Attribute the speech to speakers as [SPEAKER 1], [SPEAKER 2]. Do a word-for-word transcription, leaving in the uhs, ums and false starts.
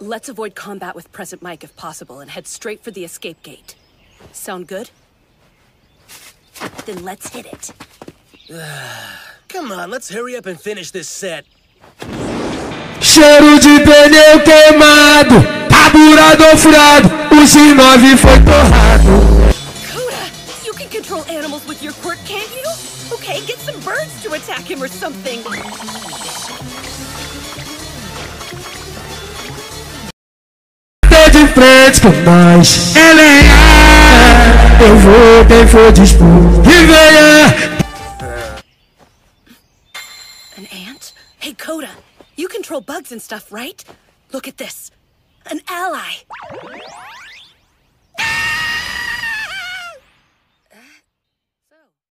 [SPEAKER 1] Let's avoid combat with present Mike if possible and head straight for the escape gate. Sound good? Then let's hit it.
[SPEAKER 2] Come on, let's hurry up and finish this set.
[SPEAKER 3] Cheiro de pneu queimado, carburador furado, o G nove foi torrado.
[SPEAKER 1] Coda, you can control animals with your quirk, can't you? Okay, get some birds to attack him or something.
[SPEAKER 3] De frente com nós, ela é. Eu vou, quem for dispor, e venha.
[SPEAKER 1] An ant? Hey, Coda, you control bugs and stuff, right? Look at this. An ally.